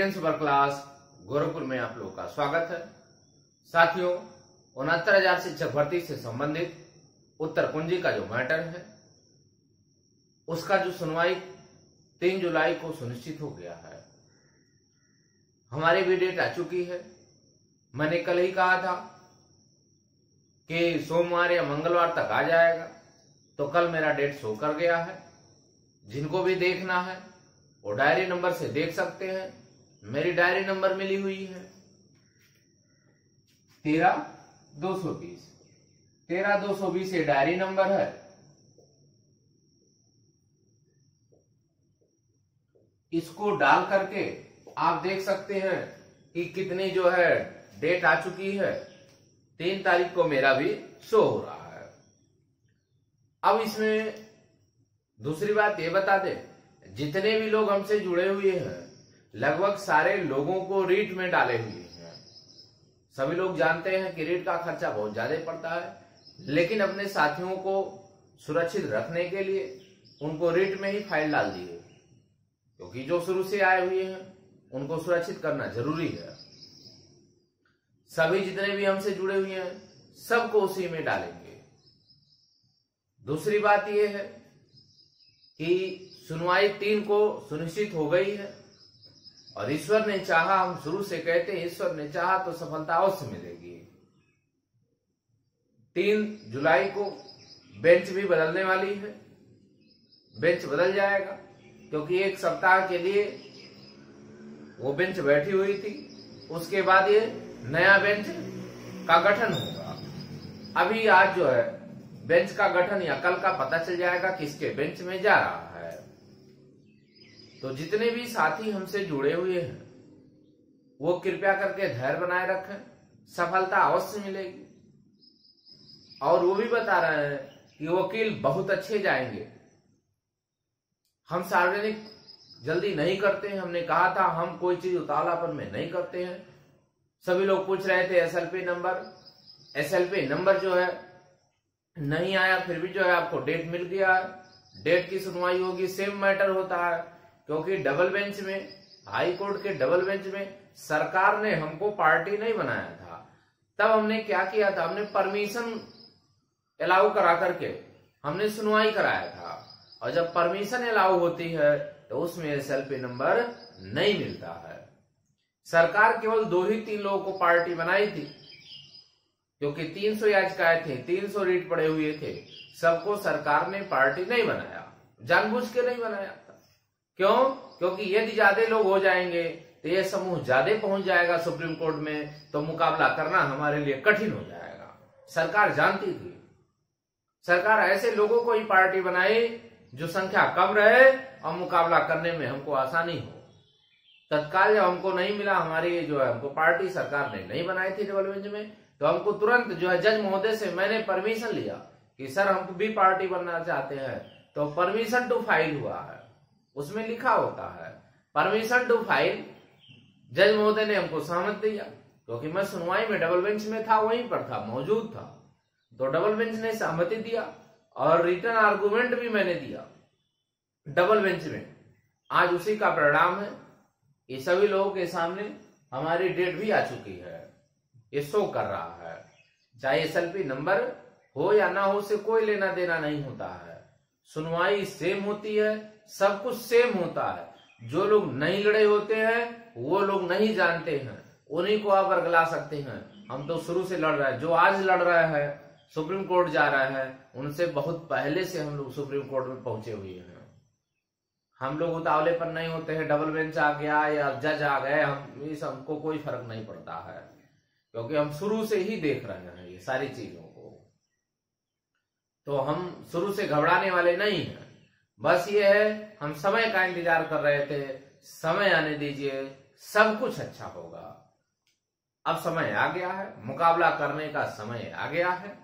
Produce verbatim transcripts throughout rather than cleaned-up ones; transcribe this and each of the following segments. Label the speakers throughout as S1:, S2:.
S1: Experience work class Gorakhpur में आप लोगों का स्वागत है। साथियों, उनहत्तर हजार शिक्षक भर्ती से संबंधित उत्तर कुंजी का जो मैटर है उसका जो सुनवाई तीन जुलाई को सुनिश्चित हो गया है। हमारी भी डेट आ चुकी है। मैंने कल ही कहा था कि सोमवार या मंगलवार तक आ जाएगा, तो कल मेरा डेट शो कर गया है। जिनको भी देखना है वो डायरी नंबर से देख सकते हैं। मेरी डायरी नंबर मिली हुई है तेरह दो सौ बीस। तेरह दो सौ बीस ये डायरी नंबर है। इसको डाल करके आप देख सकते हैं कि कितनी जो है डेट आ चुकी है। तीन तारीख को मेरा भी शो हो रहा है। अब इसमें दूसरी बात ये बता दें, जितने भी लोग हमसे जुड़े हुए हैं लगभग सारे लोगों को रीट में डाले हुए हैं। सभी लोग जानते हैं कि रीट का खर्चा बहुत ज्यादा पड़ता है, लेकिन अपने साथियों को सुरक्षित रखने के लिए उनको रीट में ही फाइल डाल दिए, क्योंकि जो शुरू से आए हुए हैं उनको सुरक्षित करना जरूरी है। सभी जितने भी हमसे जुड़े हुए हैं सबको उसी में डालेंगे। दूसरी बात यह है कि सुनवाई तीन को सुनिश्चित हो गई है और ईश्वर ने चाहा, हम शुरू से कहते हैं ईश्वर ने चाहा तो सफलता अवश्य मिलेगी। तीन जुलाई को बेंच भी बदलने वाली है। बेंच बदल जाएगा क्योंकि एक सप्ताह के लिए वो बेंच बैठी हुई थी, उसके बाद ये नया बेंच का गठन होगा। अभी आज जो है बेंच का गठन या कल का पता चल जाएगा किसके बेंच में जा रहा है। तो जितने भी साथी हमसे जुड़े हुए हैं वो कृपया करके धैर्य बनाए रखें, सफलता अवश्य मिलेगी। और वो भी बता रहे हैं कि वकील बहुत अच्छे जाएंगे। हम सार्वजनिक जल्दी नहीं करते हैं। हमने कहा था हम कोई चीज उतावलापन में नहीं करते हैं। सभी लोग पूछ रहे थे एसएलपी नंबर। एसएलपी नंबर जो है नहीं आया, फिर भी जो है आपको डेट मिल गया है। डेट की सुनवाई होगी। सेम मैटर होता है क्योंकि डबल बेंच में, हाई कोर्ट के डबल बेंच में सरकार ने हमको पार्टी नहीं बनाया था। तब हमने क्या किया था, हमने परमिशन अलाउ करा करके हमने सुनवाई कराया था। और जब परमिशन अलाउ होती है तो उसमें एसएलपी नंबर नहीं मिलता है। सरकार केवल दो ही तीन लोगों को पार्टी बनाई थी क्योंकि तीन सौ याचिकाएं थी, तीन सौ रीट पड़े हुए थे। सबको सरकार ने पार्टी नहीं बनाया, जानबूझ के नहीं बनाया था। क्यों? क्योंकि यदि ज्यादा लोग हो जाएंगे तो ये समूह ज्यादा पहुंच जाएगा सुप्रीम कोर्ट में, तो मुकाबला करना हमारे लिए कठिन हो जाएगा। सरकार जानती थी। सरकार ऐसे लोगों को ही पार्टी बनाई जो संख्या कम रहे और मुकाबला करने में हमको आसानी हो। तत्काल जब हमको नहीं मिला, हमारी जो है हमको पार्टी सरकार ने नहीं बनाई थी डबल बेंच में, तो हमको तुरंत जो है जज महोदय से मैंने परमिशन लिया कि सर हम भी पार्टी बनना चाहते हैं। तो परमिशन टू फाइल हुआ है, उसमें लिखा होता है परमिशन टू फाइल। जज महोदय ने हमको सहमत दिया क्योंकि मैं सुनवाई में डबल बेंच में था, वहीं पर था, मौजूद था। तो डबल बेंच ने सहमति दिया और रिटर्न आर्गुमेंट भी मैंने दिया डबल बेंच में। आज उसी का परिणाम है। ये सभी लोगों के सामने हमारी डेट भी आ चुकी है, ये शो कर रहा है। चाहे एसएलपी नंबर हो या ना हो, से कोई लेना देना नहीं होता है। सुनवाई सेम होती है, सब कुछ सेम होता है। जो लोग नहीं लड़े होते हैं वो लोग नहीं जानते हैं, उन्हीं को आप बरगला सकते हैं। हम तो शुरू से लड़ रहे हैं। जो आज लड़ रहे हैं, सुप्रीम कोर्ट जा रहे हैं, उनसे बहुत पहले से हम लोग सुप्रीम कोर्ट में पहुंचे हुए हैं। हम लोग उतावले पर नहीं होते हैं। डबल बेंच आ गया या जज आ गए, हम इस हमको कोई फर्क नहीं पड़ता है क्योंकि हम शुरू से ही देख रहे हैं ये सारी चीजों को। तो हम शुरू से घबराने वाले नहीं हैं। बस ये है, हम समय का इंतजार कर रहे थे। समय आने दीजिए, सब कुछ अच्छा होगा। अब समय आ गया है, मुकाबला करने का समय आ गया है।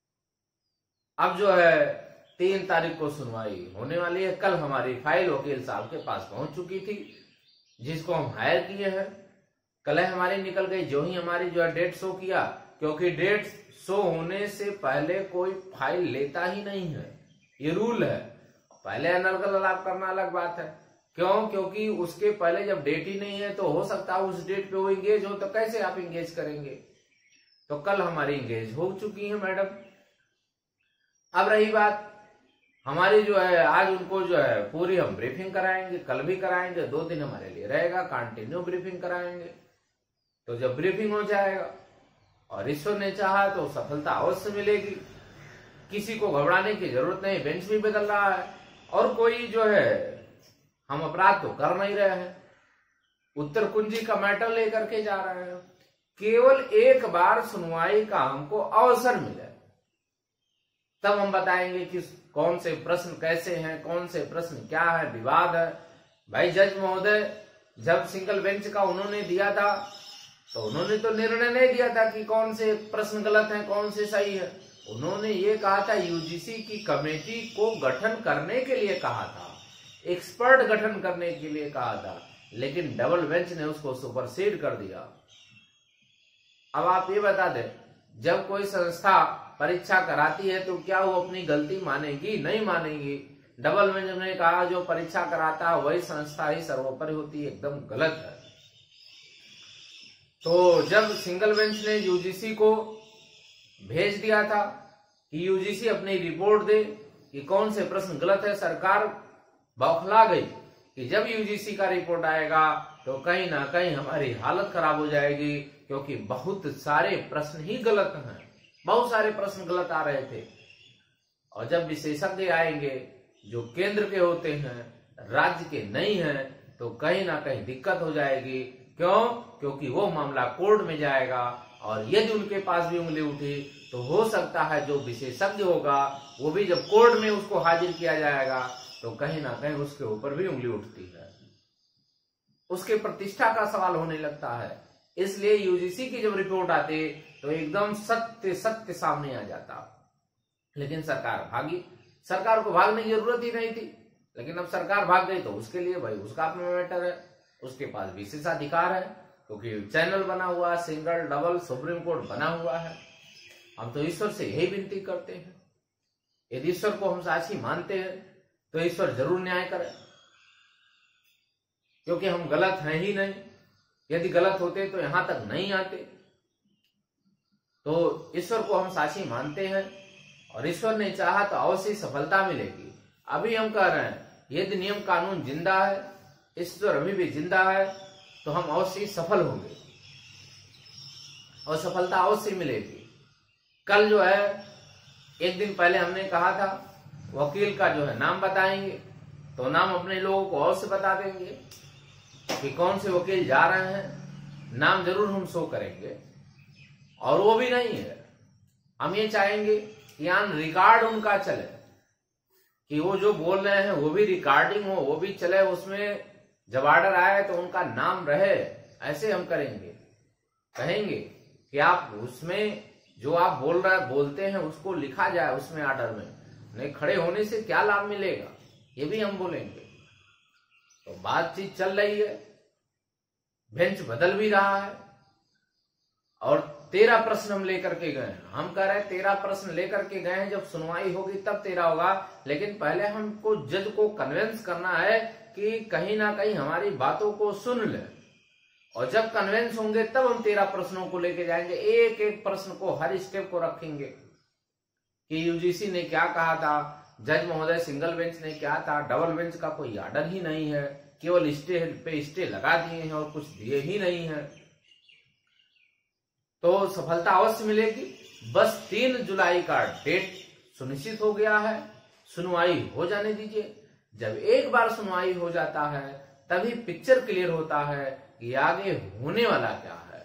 S1: अब जो है तीन तारीख को सुनवाई होने वाली है। कल हमारी फाइल वकील साहब के पास पहुंच चुकी थी, जिसको हम हायर किए हैं। कल हमारी निकल गई। जो ही हमारी जो है डेट शो किया, क्योंकि डेट शो होने से पहले कोई फाइल लेता ही नहीं है, ये रूल है। पहले अनर्गल अलाप करना अलग बात है, क्यों? क्योंकि उसके पहले जब डेट ही नहीं है तो हो सकता है उस डेट पे वो इंगेज हो, तो कैसे आप इंगेज करेंगे? तो कल हमारी इंगेज हो चुकी है मैडम। अब रही बात हमारी जो है, आज उनको जो है पूरी हम ब्रीफिंग कराएंगे, कल भी कराएंगे, दो दिन हमारे लिए रहेगा, कंटिन्यू ब्रीफिंग कराएंगे। तो जब ब्रीफिंग हो जाएगा और ईश्वर ने चाहा तो सफलता अवश्य मिलेगी। किसी को घबराने की जरूरत नहीं, बेंच भी बदल रहा है और कोई जो है, हम अपराध तो कर नहीं रहे हैं, उत्तर कुंजी का मैटर लेकर के जा रहे हैं। केवल एक बार सुनवाई का हमको अवसर मिले, तब हम बताएंगे कि कौन से प्रश्न कैसे हैं, कौन से प्रश्न क्या है, विवाद है। भाई जज महोदय जब सिंगल बेंच का उन्होंने दिया था तो उन्होंने तो निर्णय नहीं दिया था कि कौन से प्रश्न गलत हैं, कौन से सही है। उन्होंने ये कहा था, यूजीसी की कमेटी को गठन करने के लिए कहा था, एक्सपर्ट गठन करने के लिए कहा था, लेकिन डबल बेंच ने उसको सुपरसीड कर दिया। अब आप ये बता दें, जब कोई संस्था परीक्षा कराती है तो क्या वो अपनी गलती मानेगी? नहीं मानेगी। डबल बेंच ने कहा जो परीक्षा कराता है वही संस्था ही सर्वोपरि होती है, एकदम गलत है। तो जब सिंगल बेंच ने यूजीसी को भेज दिया था कि यूजीसी अपनी रिपोर्ट दे कि कौन से प्रश्न गलत है, सरकार बौखला गई कि जब यूजीसी का रिपोर्ट आएगा तो कहीं ना कहीं हमारी हालत खराब हो जाएगी, क्योंकि बहुत सारे प्रश्न ही गलत हैं, बहुत सारे प्रश्न गलत आ रहे थे। और जब विशेषज्ञ आएंगे जो केंद्र के होते हैं, राज्य के नहीं हैं, तो कहीं ना कहीं दिक्कत हो जाएगी। क्यों? क्योंकि वो मामला कोर्ट में जाएगा और यदि उनके पास भी उंगली उठी तो हो सकता है जो विशेषज्ञ होगा वो भी जब कोर्ट में उसको हाजिर किया जाएगा तो कहीं ना कहीं उसके ऊपर भी उंगली उठती है, उसके प्रतिष्ठा का सवाल होने लगता है। इसलिए यूजीसी की जब रिपोर्ट आती तो एकदम सत्य सत्य सामने आ जाता, लेकिन सरकार भागी। सरकार को भागने की जरूरत ही नहीं थी, लेकिन अब सरकार भाग गई तो उसके लिए भाई उसका अपना मैटर है, उसके पास विशेषाधिकार है, क्योंकि चैनल बना हुआ है, सिंगल डबल सुप्रीम कोर्ट बना हुआ है। हम तो ईश्वर से यही विनती करते हैं, यदि ईश्वर को हम साक्षी मानते हैं तो ईश्वर जरूर न्याय करे, क्योंकि हम गलत हैं ही नहीं। यदि गलत होते तो यहां तक नहीं आते। तो ईश्वर को हम साक्षी मानते हैं और ईश्वर ने चाहा तो अवश्य सफलता मिलेगी। अभी हम कह रहे हैं यदि नियम कानून जिंदा है, ईश्वर अभी भी जिंदा है, तो हम अवश्य सफल होंगे और सफलता अवश्य मिलेगी। कल जो है, एक दिन पहले हमने कहा था वकील का जो है नाम बताएंगे, तो नाम अपने लोगों को अवश्य बता देंगे कि कौन से वकील जा रहे हैं, नाम जरूर हम शो करेंगे। और वो भी नहीं है, हम ये चाहेंगे कि ऑन रिकॉर्ड उनका चले, कि वो जो बोल रहे हैं वो भी रिकॉर्डिंग हो, वो भी चले, उसमें जब ऑर्डर आए तो उनका नाम रहे। ऐसे हम करेंगे, कहेंगे कि आप उसमें जो आप बोल रहे बोलते हैं उसको लिखा जाए उसमें ऑर्डर में, नहीं खड़े होने से क्या लाभ मिलेगा, ये भी हम बोलेंगे। तो बातचीत चल रही है, बेंच बदल भी रहा है और तेरह प्रश्न हम लेकर के गए हैं। हम कह रहे हैं तेरह प्रश्न लेकर के गए हैं, जब सुनवाई होगी तब तेरह होगा, लेकिन पहले हमको जज को कन्विंस करना है कि कहीं ना कहीं हमारी बातों को सुन ले, और जब कन्विंस होंगे तब हम तेरह प्रश्नों को लेके जाएंगे। एक एक प्रश्न को, हर स्टेप को रखेंगे कि यूजीसी ने क्या कहा था, जज महोदय सिंगल बेंच ने क्या था, डबल बेंच का कोई ऑर्डर ही नहीं है, केवल स्टे पे स्टे लगा दिए हैं और कुछ दिए ही नहीं है। तो सफलता अवश्य मिलेगी। बस तीन जुलाई का डेट सुनिश्चित हो गया है, सुनवाई हो जाने दीजिए। जब एक बार सुनवाई हो जाता है तभी पिक्चर क्लियर होता है कि आगे होने वाला क्या है।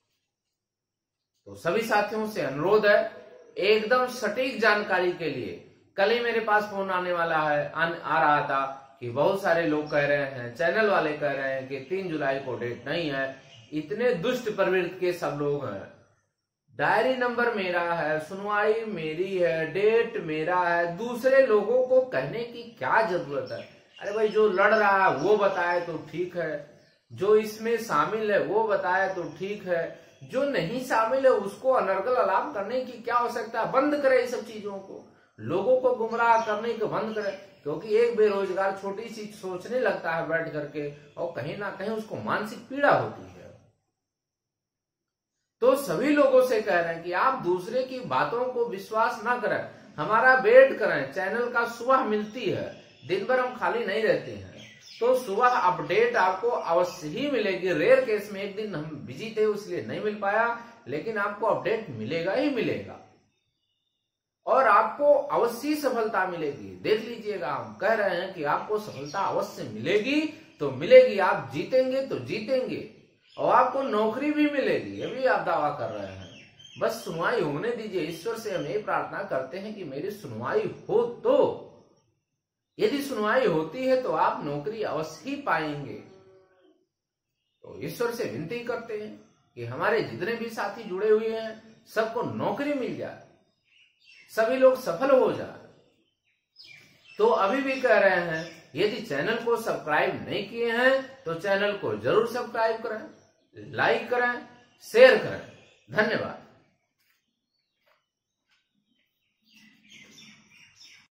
S1: तो सभी साथियों से अनुरोध है, एकदम सटीक जानकारी के लिए, कल ही मेरे पास फोन आने वाला है, आन, आ रहा था कि बहुत सारे लोग कह रहे हैं, चैनल वाले कह रहे हैं कि तीन जुलाई को डेट नहीं है। इतने दुष्ट प्रवृत्ति के सब लोग हैं। डायरी नंबर मेरा है, सुनवाई मेरी है, डेट मेरा है, दूसरे लोगों को कहने की क्या जरूरत है। अरे भाई जो लड़ रहा है वो बताए तो ठीक है, जो इसमें शामिल है वो बताए तो ठीक है, जो नहीं शामिल है उसको अनर्गल अलाप करने की क्या आवश्यकता है। बंद करे इस सब चीजों को, लोगों को गुमराह करने को बंद करे। क्योंकि एक बेरोजगार छोटी सी सोचने लगता है बैठ करके और कहीं ना कहीं उसको मानसिक पीड़ा होती है। तो सभी लोगों से कह रहे हैं कि आप दूसरे की बातों को विश्वास ना करें, हमारा वेट करें। चैनल का सुबह मिलती है, दिन भर हम खाली नहीं रहते हैं, तो सुबह अपडेट आपको अवश्य ही मिलेगी। रेयर केस में एक दिन हम बिजी थे इसलिए नहीं मिल पाया, लेकिन आपको अपडेट मिलेगा ही मिलेगा और आपको अवश्य सफलता मिलेगी। देख लीजिएगा, हम कह रहे हैं कि आपको सफलता अवश्य मिलेगी तो मिलेगी, आप जीतेंगे तो जीतेंगे और आपको नौकरी भी मिलेगी, ये भी आप दावा कर रहे हैं। बस सुनवाई होने दीजिए। ईश्वर से हम ये प्रार्थना करते हैं कि मेरी सुनवाई हो, तो यदि सुनवाई होती है तो आप नौकरी अवश्य ही पाएंगे। तो ईश्वर से विनती करते हैं कि हमारे जितने भी साथी जुड़े हुए हैं सबको नौकरी मिल जाए, सभी लोग सफल हो जाए। तो अभी भी कह रहे हैं, यदि चैनल को सब्सक्राइब नहीं किए हैं तो चैनल को जरूर सब्सक्राइब करें, लाइक करें, शेयर करें। धन्यवाद।